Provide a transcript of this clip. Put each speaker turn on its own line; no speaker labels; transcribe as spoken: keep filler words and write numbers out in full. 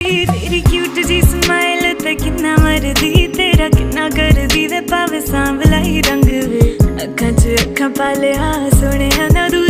तेरी क्यूट जी स्माइल ते किन्ना मरदी तेरा किन्ना करदी वे पावे सांवला ही रंग वे अखां च अखां पा लिया सोहणिया ना